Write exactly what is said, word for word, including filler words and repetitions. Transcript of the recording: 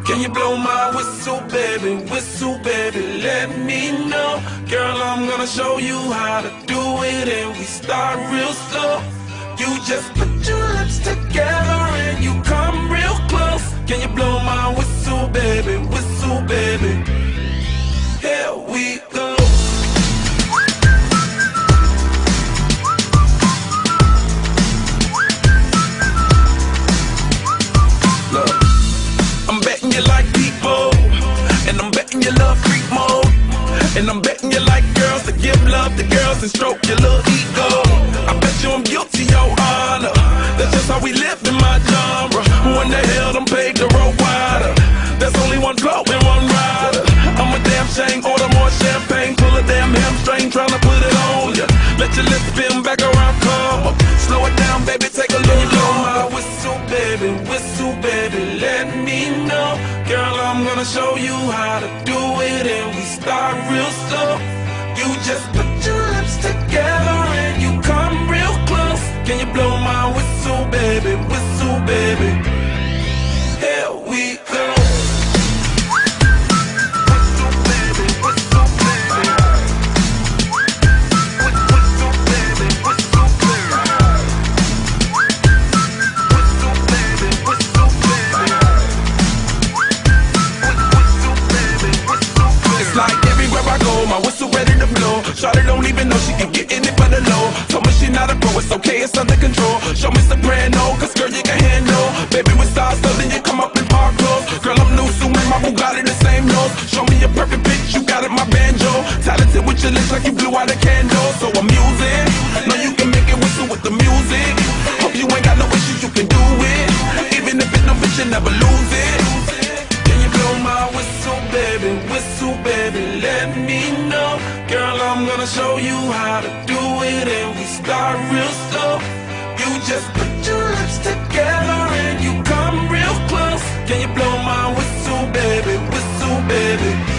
Can you blow my whistle, baby, whistle, baby, let me know. Girl, I'm gonna show you how to do it, and we start real slow. You just put your lips together and you come real close. Can you blow my whistle, baby, whistle, baby? Here we go. Look, I'm betting you like people, and I'm betting you love freak mode, and I'm betting you like girls to give love to girls and stroke your little ego. I bet you I'm guilty, your honor. That's just how we live in my genre. Who in the hell done paved the road wider? There's only one flow and one rider. I'm a damn shame, order more champagne, pull a damn hamstring, tryna put it on ya. Let your lips spin back around, come up. Slow it down, baby, take a look. Blow my whistle, baby, whistle, baby, let me know. Girl, I'm gonna show you how to do it, and we start real slow. You just put your lips together and you come real close. Can you blow my whistle, baby, whistle, baby? Here we go. Whistle, baby, whistle, baby. Whistle, baby, whistle, baby. Whistle, baby, whistle, baby. Whistle, baby, whistle, baby. It's like everywhere I go, my whistle ready to blow. Shawty don't even know she can get in it for the low. Told me she not a pro, it's okay, it's under control. Show me soprano, cause girl you can handle. Baby with stars, so then you come up in park clothes. Girl I'm new, so my Bugatti the same nose. Show me a perfect pitch, you got it, my banjo. Talented with your lips like you blew out a candle. So I'm using, know you can make it whistle with the music. Hope you ain't got no issues, you can do it. Even if it's no bitch, you never lose it. Can you blow my whistle, baby, whistle, baby, let me know. Girl, I'm gonna show you how to do it, and we start real slow. You just put your lips together and you come real close. Can you blow my whistle, baby, whistle, baby?